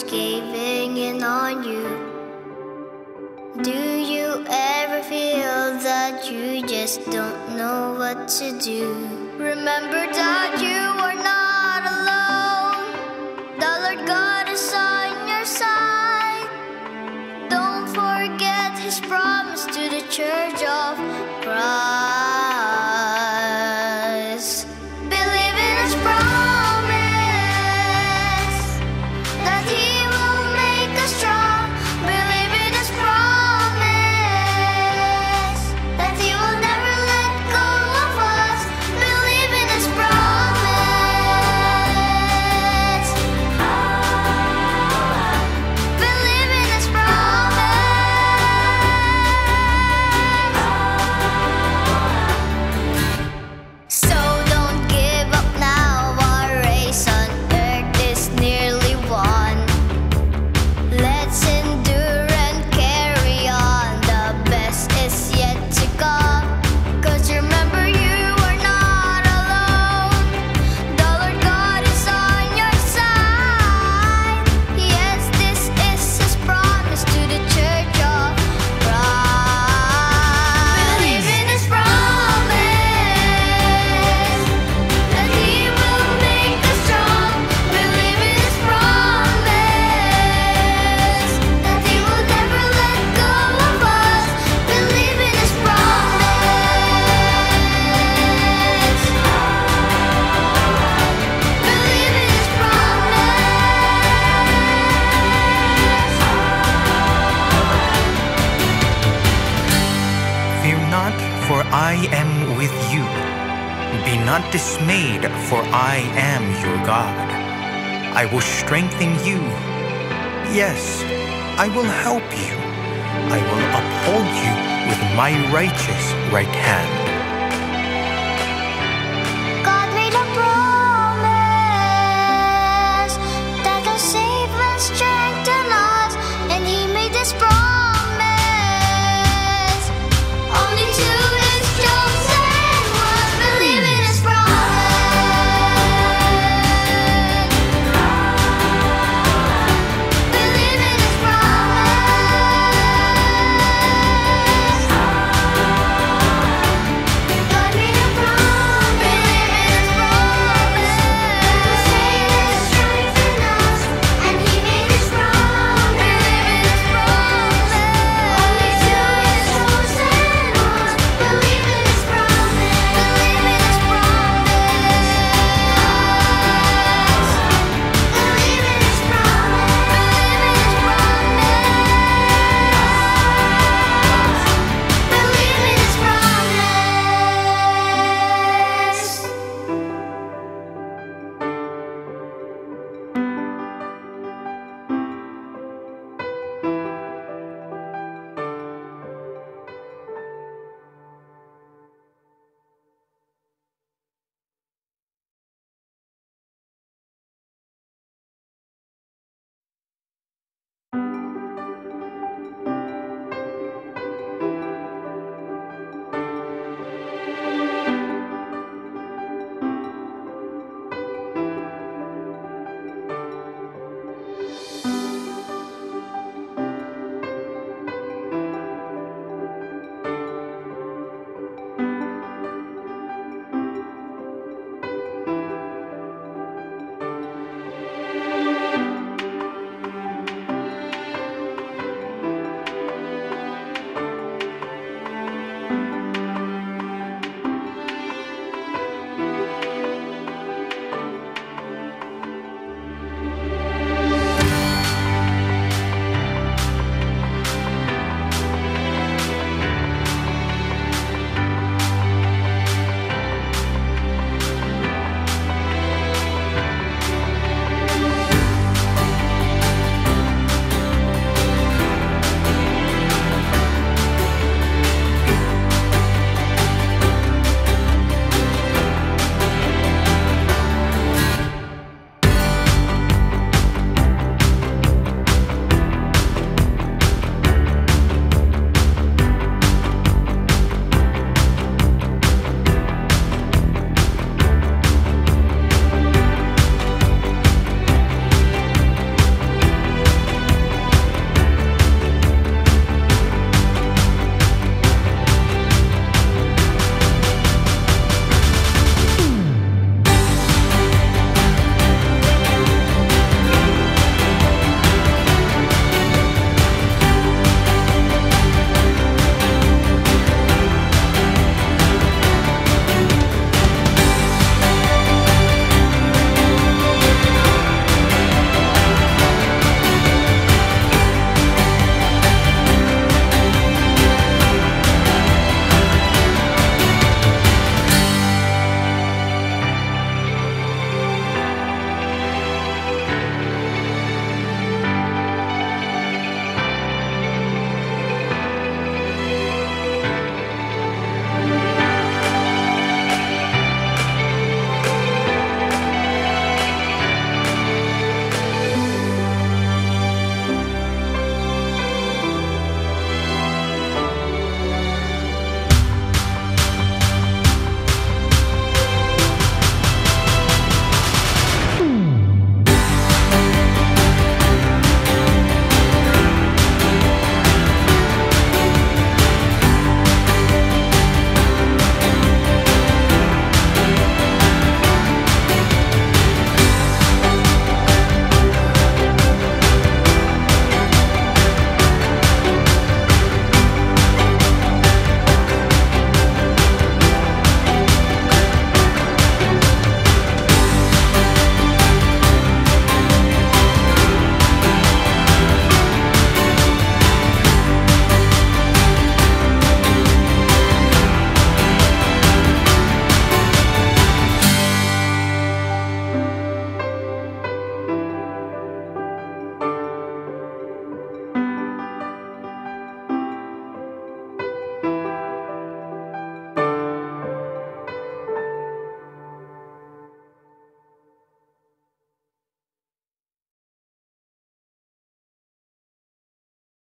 caving in on you? Do you ever feel that you just don't know what to do? Remember that you are not alone. The Lord God is on your side. Don't forget His promise to the Church of Christ. Believe in His promise that He will make us strong. Believe in His promise that He will never let go of us. Believe in His promise. Believe in His promise. So don't give up now. Our race on earth is nearly won. Let's endure and carry on. The best is yet to come. 'Cause remember, you are not alone. The Lord God is on your side. Yes, this is His promise to the Church of Christ. Believe in His promise that He will make us strong. Believe in His promise that He will never let go of us. Believe in His promise. Believe in His promise. Fear not, for I am with you. Be not dismayed, for I am your God. I will strengthen you. Yes, I will help you. I will uphold you with my righteous right hand.